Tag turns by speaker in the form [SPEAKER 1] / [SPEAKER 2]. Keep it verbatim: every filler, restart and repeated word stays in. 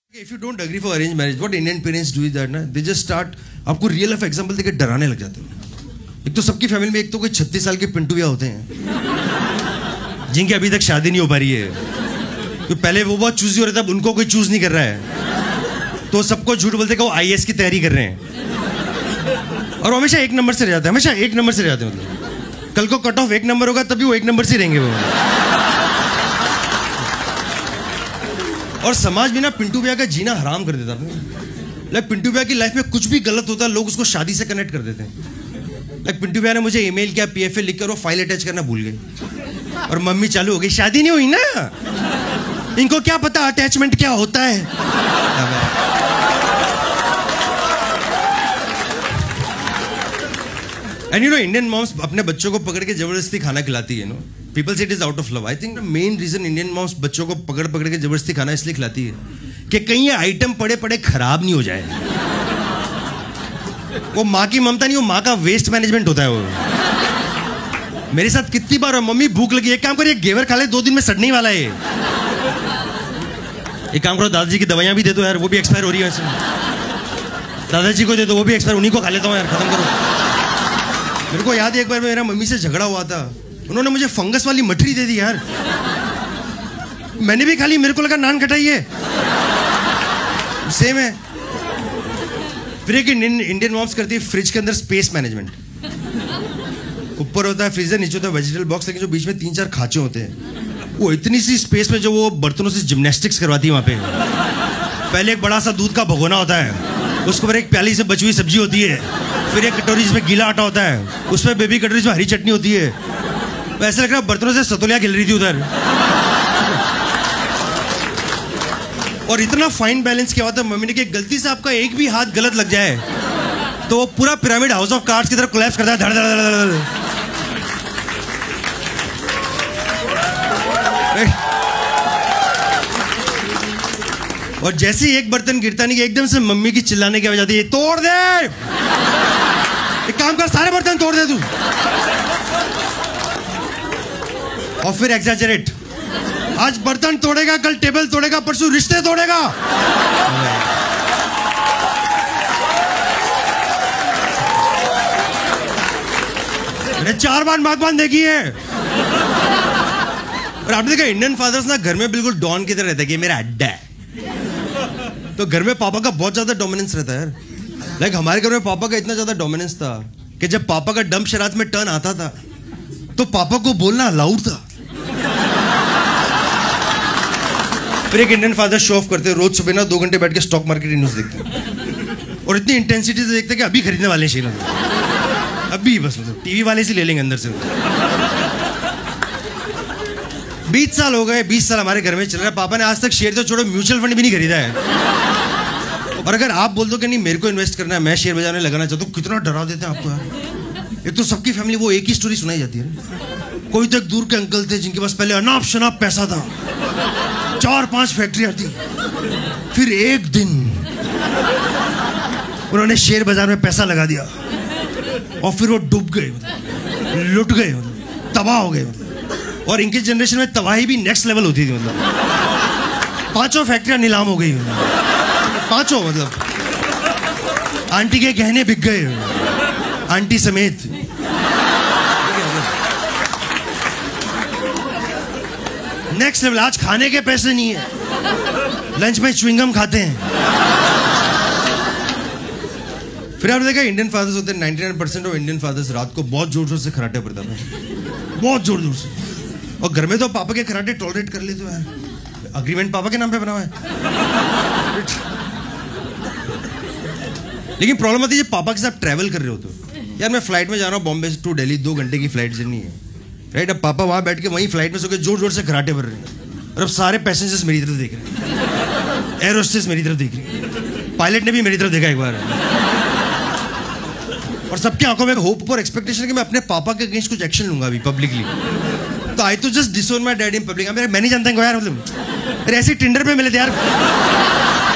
[SPEAKER 1] If you don't agree for arranged marriage, what Indian parents do is that ना, they just start आपको real life example देके डराने लग जाते हैं। एक तो सबकी फैमिली में एक तो कोई छत्तीस साल के पिंटू भैया होते हैं जिनकी अभी तक शादी नहीं हो पा रही है, तो पहले वो बहुत चूजी हो रहे थे, अब उनको कोई चूज नहीं कर रहा है, तो सबको झूठ बोलते कि वो आई ए एस की तैयारी कर रहे हैं और हमेशा एक नंबर से रह जाते हैं, हमेशा एक नंबर से रह जाते हैं। मतलब कल को कट ऑफ एक नंबर होगा तभी वो एक नंबर से रहेंगे वो। और समाज में ना पिंटू भैया का जीना हराम कर देता है। लाइक पिंटू भैया की लाइफ में कुछ भी गलत होता है लोग उसको शादी से कनेक्ट कर देते हैं। लाइक पिंटू भैया ने मुझे ईमेल किया, पी एफ ए लिखकर वो फाइल अटैच करना भूल गए और मम्मी चालू हो गई, शादी नहीं हुई ना, इनको क्या पता अटैचमेंट क्या होता है। And you know Indian moms अपने बच्चों को पकड़ के जबरदस्ती खाना खिलाती है। No people say it is out of love. I think the main reason Indian moms बच्चों को पकड़ पकड़ के जबरदस्ती खाना इसलिए खिलाती है कि कहीं ये आइटम पड़े पड़े खराब नहीं हो जाए। वो माँ की ममता नहीं, वो माँ का वेस्ट मैनेजमेंट होता है। वो मेरे साथ कितनी बार है, मम्मी भूख लगी, एक काम करिए घेवर खा ले, दो दिन में सड़ने ही वाला है। एक काम करो, दादाजी की दवाइयां भी दे दो यार, वो भी एक्सपायर हो रही है वैसे। दादाजी को दे दो, वो भी एक्सपायर, उन्हीं को खा लेता हूँ यार, खत्म करो। मेरे को याद है एक बार मेरा मम्मी से झगड़ा हुआ था, उन्होंने मुझे फंगस वाली मठरी दे दी यार, मैंने भी खा ली, मेरे को लगा नान खटाई है, सेम है। फिर एक इंडियन मॉम्स करती है फ्रिज के अंदर स्पेस मैनेजमेंट। ऊपर होता है फ्रीजर, नीचे होता है वेजिटेबल बॉक्स, लेकिन जो बीच में तीन चार खांचे होते हैं, वो इतनी सी स्पेस में जो वो बर्तनों से जिम्नास्टिक्स करवाती है वहां पे। पहले एक बड़ा सा दूध का भगोना होता है, उसके ऊपर एक प्याली से बची हुई सब्जी होती है, फिर एक कटोरी जिसमें गीला आटा होता है, उसमें बेबी कटोरी जिसमें हरी चटनी होती है। ऐसा लग रहा है बर्तनों से सतोलिया खिल रही थी उधर। और इतना फाइन बैलेंस किया हुआ था मम्मी ने कि गलती से आपका एक भी हाथ गलत लग जाए तो वो पूरा पिरामिड हाउस ऑफ कार्ड्स की तरफ कोलैप्स करता है, धड़ धड़ धड़ धड़। और जैसे ही एक बर्तन गिरता नहीं कि एकदम से मम्मी की चिल्लाने की आवाज आती है, तोड़ दे, एक काम कर सारे बर्तन तोड़ दे तू। और फिर एग्जैजरेट, आज बर्तन तोड़ेगा, कल टेबल तोड़ेगा, परसों रिश्ते तोड़ेगा। मैंने चार बार भगवान देखी है। और आपने देखा इंडियन फादर्स ना घर में बिल्कुल डॉन की तरह रहता है कि मेरा अड्डा है, तो घर में पापा का बहुत ज्यादा डोमिनेंस रहता है यार। लाइक हमारे घर में पापा का इतना ज्यादा डोमिनेंस था कि जब पापा का डंप शरारत में टर्न आता था तो पापा को बोलना अलाउड था। फिर एक इंडियन फादर शो ऑफ करते हैं, रोज सुबह ना दो घंटे बैठ के स्टॉक मार्केट न्यूज देखते और इतनी इंटेंसिटी से देखते कि अभी खरीदने वाले हैं शेयर, अभी बस मतलब टीवी वाले से ले लेंगे अंदर से। बीस साल हो गए, बीस साल हमारे घर में चल रहा है, पापा ने आज तक शेयर तो छोड़ो म्यूचुअल फंड भी नहीं खरीदा है। और अगर आप बोल दो कि नहीं मेरे को इन्वेस्ट करना है, मैं शेयर बाजार में लगाना चाहता हूँ, कितना डरा देते हैं आपको यार। एक तो सबकी फैमिली वो एक ही स्टोरी सुनाई जाती है। कोई तो एक दूर के अंकल थे जिनके पास पहले अनाप शनाप पैसा था, चार पांच फैक्ट्रियां थी, फिर एक दिन उन्होंने शेयर बाजार में पैसा लगा दिया और फिर वो डूब गए, लुट गए, तबाह हो गए। और इनकी जनरेशन में तबाही भी नेक्स्ट लेवल होती थी। मतलब पांचों फैक्ट्रियां नीलाम हो गई, पांचों, मतलब आंटी के गहने बिक गए, आंटी समेत। नेक्स्ट लेवल, आज खाने के पैसे नहीं है, लंच में च्युइंगम खाते हैं। फिर आपने देखा इंडियन फादर्स होते हैं, निन्यानवे परसेंट ऑफ इंडियन फादर्स रात को बहुत जोर जोर से खराटे पड़ता है, बहुत जोर जोर से। और घर में तो पापा के खराटे टॉलरेट कर लेते हो यार, अग्रीमेंट पापा के नाम पे बना हुआ है। लेकिन प्रॉब्लम आती है जब पापा के साथ ट्रैवल कर रहे हो तो, यार मैं फ्लाइट में जा रहा हूँ बॉम्बे टू दिल्ली, दो घंटे की फ्लाइट जर्नी है, राइट। अब पापा वहां बैठ के वहीं फ्लाइट में सो के जोर जोर से खराटे भर रहे हैं और अब सारे पैसेंजर्स मेरी तरफ देख रहे हैं, एयर होस्टेस मेरी तरफ देख रही है, पायलट ने भी मेरी तरफ देखा एक बार, और सबकी आंखों में होप और एक्सपेक्टेशन कि मैं अपने पापा के अगेंस्ट कुछ एक्शन लूंगा अभी पब्लिकली। तो आई तो just disown my dad in public. मैं नहीं जानता यार, मतलब ऐसे टिंडर पे मिले थे यार।